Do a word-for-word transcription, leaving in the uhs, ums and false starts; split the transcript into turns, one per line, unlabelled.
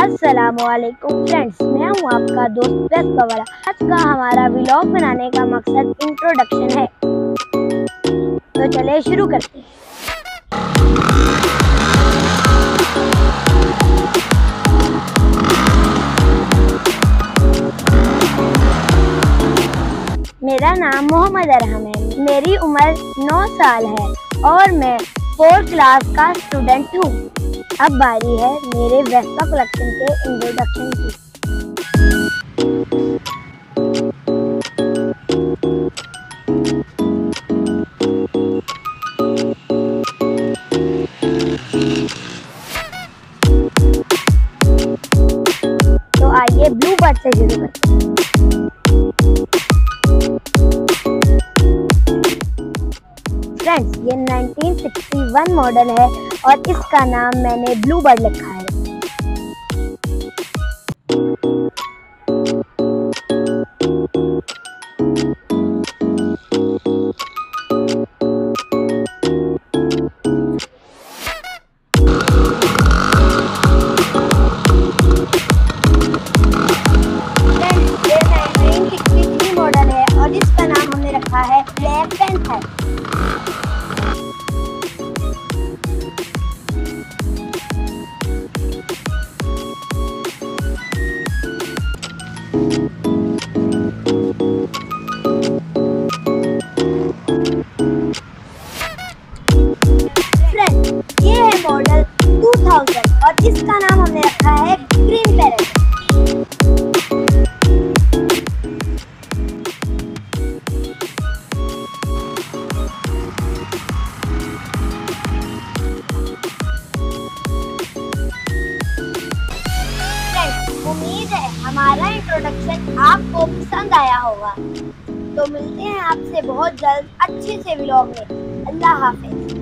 अस्सलामुअलैकुम फ्रेंड्स, मैं हूँ आपका दोस्त वेस्पा वाला। आज का हमारा व्लॉग बनाने का मकसद इंट्रोडक्शन है, तो चले शुरू करते हैं। मेरा नाम मोहम्मद अरहम है। मेरी उम्र नौ साल है और मैं फोर्थ क्लास का स्टूडेंट हूँ। अब बारी है मेरे वेस्पा कलेक्शन के इंट्रोडक्शन की। तो आइए ब्लू बर्ड से शुरू करते हैं। फ्रेंड्स, ये नाइनटीन सिक्सटी वन मॉडल है और इसका नाम मैंने ब्लू बर्ड लिखा है। फ्रेंड्स, ये नाइनटीन सिक्सटी थ्री मॉडल है और इसका नाम हमने रखा है ब्लैक पैंथर। फ्रेंड्स, ये है मॉडल टू थाउज़ेंड और इसका नाम हमने रखा है ग्रीन पैरेट। उम्मीद है हमारा इंट्रोडक्शन आपको पसंद आया होगा। तो मिलते हैं आपसे बहुत जल्द अच्छे से व्लॉग में। अल्लाह हाफिज।